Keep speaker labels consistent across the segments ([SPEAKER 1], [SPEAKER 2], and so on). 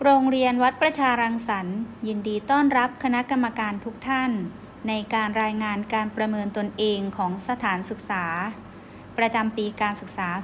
[SPEAKER 1] โรงเรียนวัดประชารังสรรค์ยินดีต้อนรับคณะกรรมการทุกท่านในการรายงานการประเมินตนเองของสถานศึกษาประจำปีการศึกษา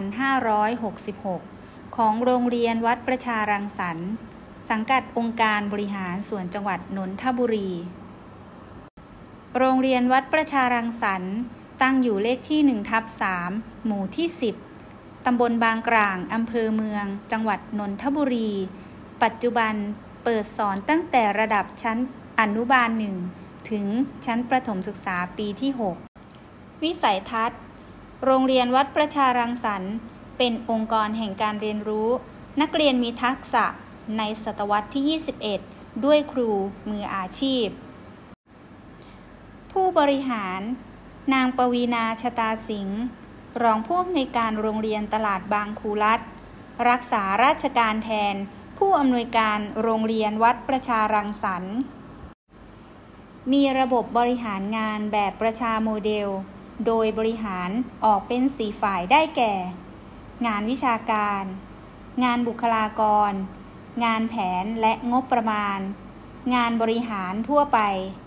[SPEAKER 1] 2566 ของโรงเรียนวัดประชารังสรรค์สังกัดองค์การบริหารส่วนจังหวัดนนทบุรี โรงเรียนวัดประชารังสรรค์ตั้งอยู่เลขที่ 1/3 หมู่ที่ 10 ตำบลบางกลางอำเภอเมืองจังหวัดนนทบุรีปัจจุบันเปิดสอนตั้งแต่ระดับชั้นอนุบาล 1 ถึงชั้นประถมศึกษาปีที่ 6 วิสัยทัศน์โรงเรียนวัดประชารังสรรค์เป็นองค์กรแห่งการเรียนรู้นักเรียนมีทักษะในศตวรรษที่ 21 ด้วยครูมืออาชีพผู้บริหารนางปวีณา ชตาสิงห์รองผู้อำนวยการโรงเรียนตลาดบางครูรัฐรักษาราชการแทนผู้อำนวยการโรงเรียนวัดประชารังสรรค์มีระบบบริหารงานแบบประชาโมเดลโดยบริหารออกเป็น4ฝ่ายได้แก่ งานวิชาการงานบุคลากรงานแผนและงบประมาณงานบริหารทั่วไป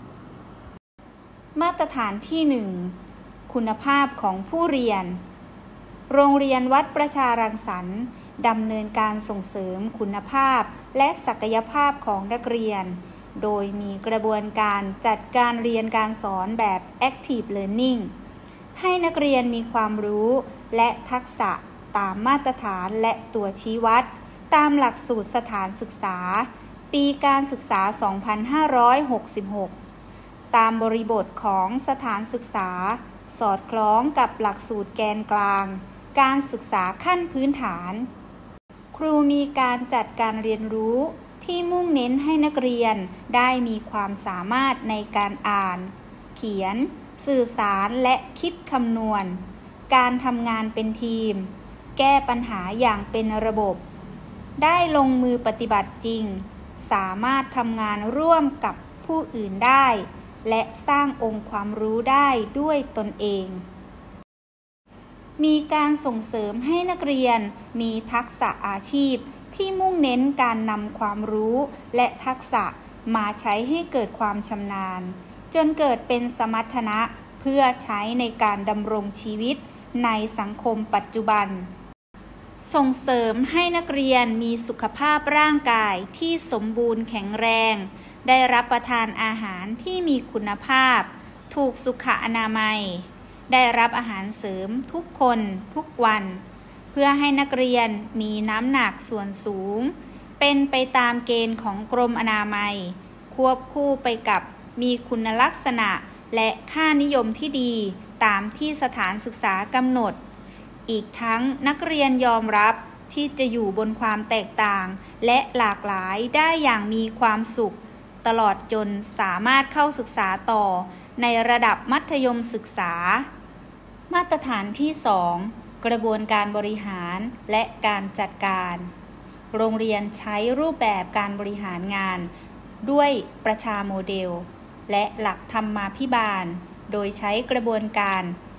[SPEAKER 1] มาตรฐานที่ 1 คุณภาพของผู้เรียนโรงเรียนวัดประชารังสรรค์ดำเนินการส่งเสริมคุณภาพและศักยภาพของนักเรียนโดยมีกระบวนการจัดการเรียนการสอนแบบ Active Learning ให้นักเรียนมีความรู้และทักษะตามมาตรฐานและตัวชี้วัดตามหลักสูตรสถานศึกษาปีการศึกษา 2566 ตามบริบทของสถานศึกษาสอดคล้องกับหลักสูตรแกนกลางการศึกษาขั้นพื้นฐานครูมีการจัดการเรียนรู้ที่มุ่งเน้นให้นักเรียนได้มีความสามารถในการอ่านเขียนสื่อสารและคิดคำนวณการทำงานเป็นทีมแก้ปัญหาอย่างเป็นระบบได้ลงมือปฏิบัติจริงสามารถทำงานร่วมกับผู้อื่นได้และสร้างองค์ความรู้ได้ด้วยตนเองมีการส่งเสริมให้นักเรียนมีทักษะอาชีพที่มุ่งเน้นการนำความรู้และทักษะมาใช้ให้เกิดความชำนาญจนเกิดเป็นสมรรถนะเพื่อใช้ในการดำรงชีวิตในสังคมปัจจุบันส่งเสริมให้นักเรียนมีสุขภาพร่างกายที่สมบูรณ์แข็งแรงได้รับประทานอาหารที่มีคุณภาพถูกสุขอนามัยได้รับอาหารเสริมทุกคนทุกวันเพื่อให้นักเรียนมีน้ำหนักส่วนสูงเป็นไปตามเกณฑ์ของกรมอนามัยควบคู่ไปกับมีคุณลักษณะและค่านิยมที่ดีตามที่สถานศึกษากำหนดอีกทั้งนักเรียนยอมรับที่จะอยู่บนความแตกต่างและหลากหลายได้อย่างมีความสุขตลอดจนสามารถเข้าศึกษาต่อในระดับมัธยมศึกษามาตรฐานที่ 2 กระบวนการบริหารและการจัดการโรงเรียนใช้รูปแบบการบริหารงานด้วยประชาโมเดลและหลักธรรมาภิบาลโดยใช้กระบวนการ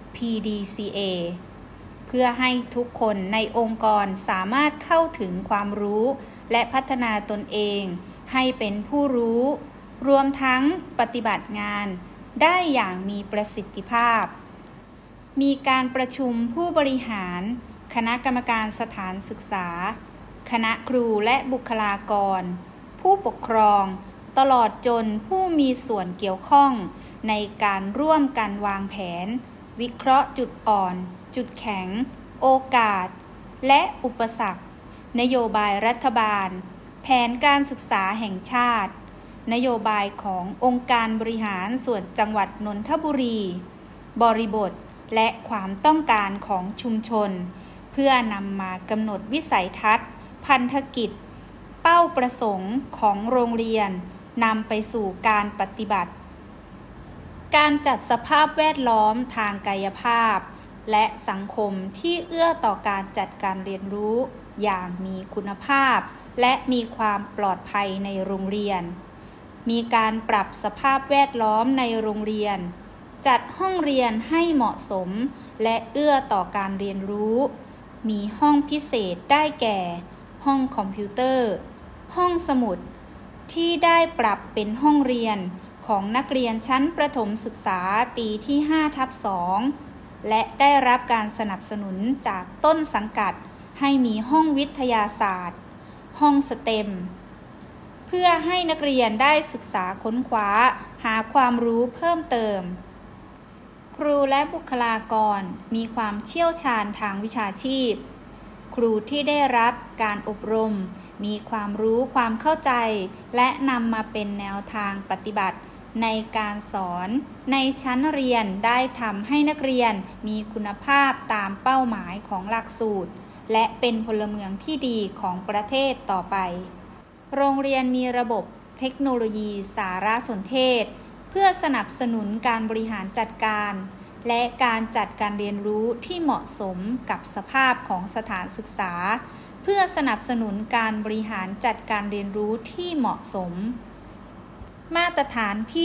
[SPEAKER 1] PDCA เพื่อให้ทุกคนในองค์กรสามารถเข้าถึงความรู้และพัฒนาตนเองให้เป็นผู้รู้รวมทั้งปฏิบัติงานได้อย่างมีประสิทธิภาพมีการประชุมผู้บริหารคณะกรรมการสถานศึกษาคณะครูและบุคลากรผู้ปกครองตลอดจนผู้มีส่วนเกี่ยวข้องในการร่วมกันวางแผนวิเคราะห์จุดอ่อนจุดแข็งโอกาสและอุปสรรคนโยบายรัฐบาลแผนการศึกษาแห่งชาตินโยบายขององค์การบริหารส่วนจังหวัดนนทบุรีบริบทและความต้องการของชุมชนเพื่อนำมากำหนดวิสัยทัศน์พันธกิจเป้าประสงค์ของโรงเรียนนำไปสู่การปฏิบัติการจัดสภาพแวดล้อมทางกายภาพและสังคมที่เอื้อต่อการจัดการเรียนรู้อย่างมีคุณภาพและมีความปลอดภัยในโรงเรียนมีการปรับสภาพแวดล้อมในโรงเรียนจัดห้องเรียนให้เหมาะสมและเอื้อต่อการเรียนรู้มีห้องพิเศษได้แก่ห้องคอมพิวเตอร์ห้องสมุดที่ได้ปรับเป็นห้องเรียนของนักเรียนชั้นประถมศึกษาปีที่ 5/2 และได้รับการสนับสนุนจากต้นสังกัดให้มีห้องวิทยาศาสตร์ห้องสเต็มเพื่อให้นักเรียนได้ศึกษาค้นคว้าหาความรู้เพิ่มเติมครูและบุคลากรมีความเชี่ยวชาญทางวิชาชีพครูที่ได้รับการอบรมมีความรู้ความเข้าใจและนำมาเป็นแนวทางปฏิบัติในการสอนในชั้นเรียนได้ทำให้นักเรียนมีคุณภาพตามเป้าหมายของหลักสูตรและเป็นพลเมืองที่ดีของประเทศต่อไปโรงเรียนมีระบบเทคโนโลยีสารสนเทศเพื่อสนับสนุนการบริหารจัดการและการจัดการเรียนรู้ที่เหมาะสมกับสภาพของสถานศึกษาเพื่อสนับสนุนการบริหารจัดการเรียนรู้ที่เหมาะสมมาตรฐานที่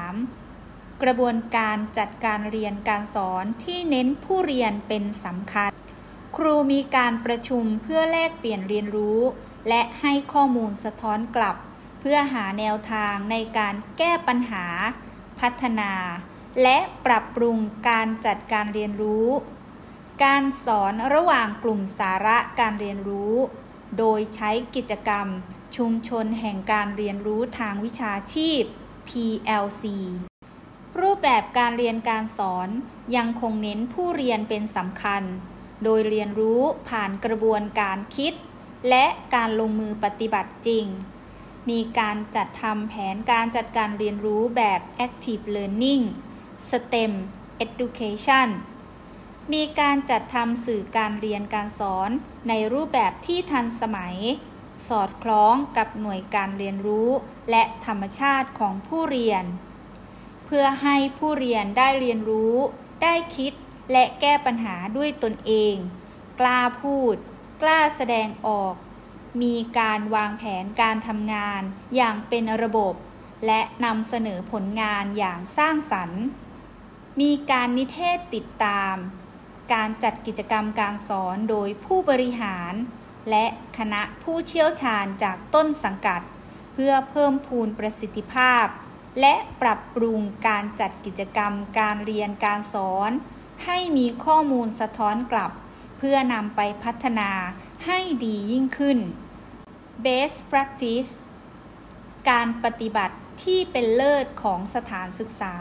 [SPEAKER 1] 3 กระบวนการจัดการเรียนการสอนที่เน้นผู้เรียนเป็นสำคัญครูมีการประชุมเพื่อแลกเปลี่ยนเรียนรู้และให้ข้อมูลสะท้อนกลับเพื่อหาแนวทางในการแก้ปัญหาพัฒนาและปรับปรุงการจัดการเรียนรู้การสอนระหว่างกลุ่มสาระการเรียนรู้โดยใช้กิจกรรมชุมชนแห่งการเรียนรู้ทางวิชาชีพ PLC รูปแบบการเรียนการสอนยังคงเน้นผู้เรียนเป็นสำคัญโดยเรียนรู้ผ่านกระบวนการคิดและการลงมือปฏิบัติจริงมีการจัดทำแผนการจัดการเรียนรู้แบบ Active Learning STEM Education มีการจัดทำสื่อการเรียนการสอนในรูปแบบที่ทันสมัยสอดคล้องกับหน่วยการเรียนรู้และธรรมชาติของผู้เรียนเพื่อให้ผู้เรียนได้เรียนรู้ได้คิดและแก้ปัญหาด้วยตนเองกล้าพูดกล้าแสดงออกมีการวางแผนการทำงานอย่างเป็นระบบและนำเสนอผลงานอย่างสร้างสรรค์มีการนิเทศติดตามการจัดกิจกรรมการสอนโดยผู้บริหารและคณะผู้เชี่ยวชาญจากต้นสังกัดเพื่อเพิ่มพูนประสิทธิภาพและปรับปรุงการจัดกิจกรรมการเรียนการสอนให้มีข้อมูลสะท้อนกลับเพื่อนำไปพัฒนาให้ดียิ่งขึ้น Best Practice การปฏิบัติที่เป็นเลิศของสถานศึกษา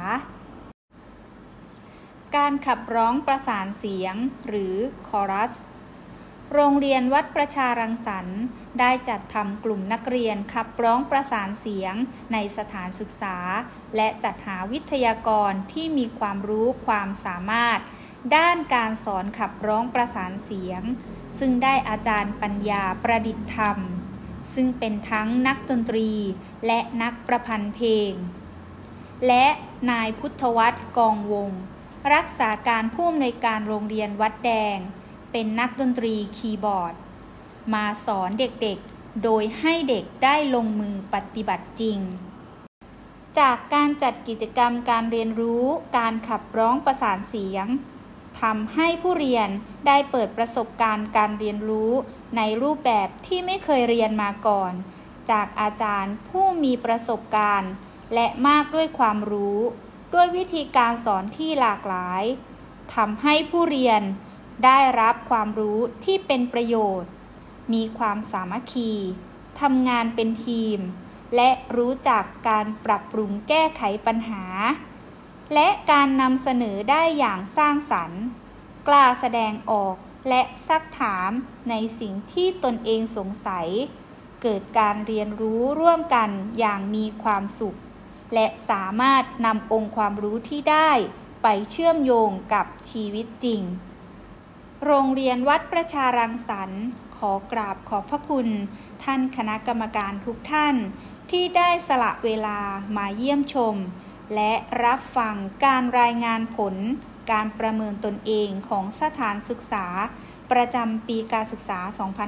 [SPEAKER 1] การขับร้องประสานเสียงหรือคอรัสโรงเรียนวัดประชารังสรรค์ได้จัดทำกลุ่มนักเรียนขับร้องประสานเสียงในสถานศึกษาและจัดหาวิทยากรที่มีความรู้ความสามารถด้านการสอนขับร้องประสานเสียงซึ่งได้อาจารย์ปัญญาประดิษฐ์ธรรมซึ่งเป็นทั้งนักดนตรีและนักประพันธ์เพลงและนายพุทธวัฒน์กองวงรักษาการผู้อำนวยการโรงเรียนวัดแดงเป็นนักดนตรีคีย์บอร์ดมาสอนเด็กๆโดยให้เด็กได้ลงมือปฏิบัติจริงจากการจัดกิจกรรมการเรียนรู้การขับร้องประสานเสียงทำให้ผู้เรียนได้เปิดประสบการณ์การเรียนรู้ในรูปแบบที่ไม่เคยเรียนมาก่อนจากอาจารย์ผู้มีประสบการณ์และมากด้วยความรู้ด้วยวิธีการสอนที่หลากหลายทำให้ผู้เรียนได้รับความรู้ที่เป็นประโยชน์มีความสามัคคีทำงานเป็นทีมและรู้จักการปรับปรุงแก้ไขปัญหาและการนำเสนอได้อย่างสร้างสรรค์กล้าแสดงออกและซักถามในสิ่งที่ตนเองสงสัยเกิดการเรียนรู้ร่วมกันอย่างมีความสุขและสามารถนำองค์ความรู้ที่ได้ไปเชื่อมโยงกับชีวิตจริงโรงเรียนวัดประชารังสรรค์ขอกราบขอบพระคุณท่านคณะกรรมการทุกท่านที่ได้สละเวลามาเยี่ยมชมและรับฟังการรายงานผลการประเมินตนเองของสถานศึกษาประจำปีการศึกษา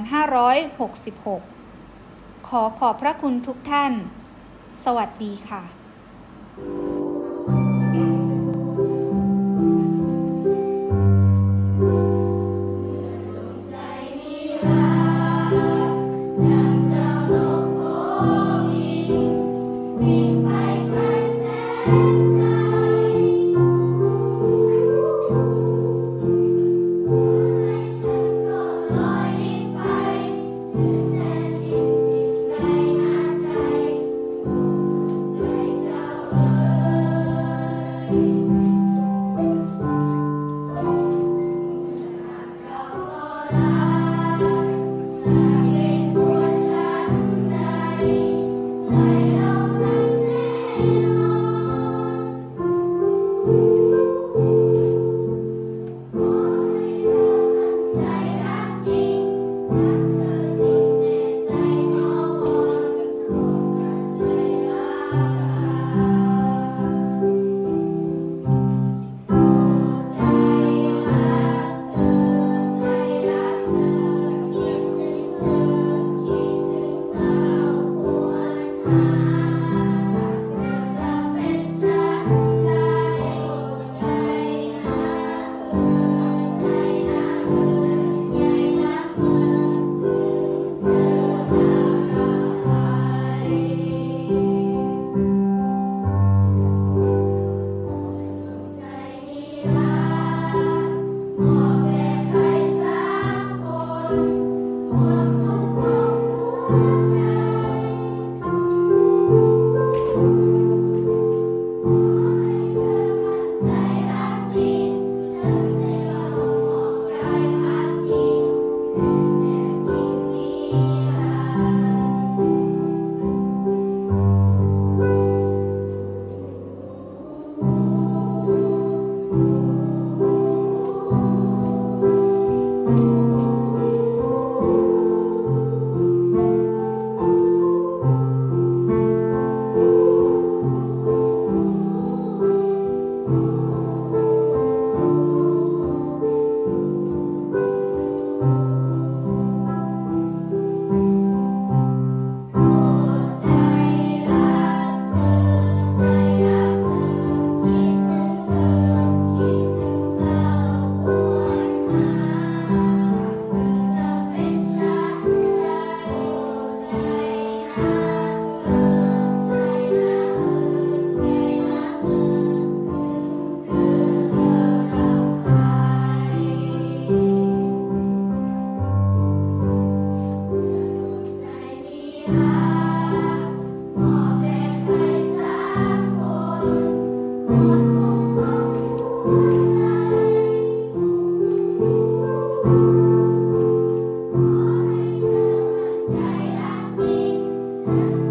[SPEAKER 1] 2566 ขอบพระคุณทุกท่านสวัสดีค่ะ
[SPEAKER 2] อยากเจ้านกฉัน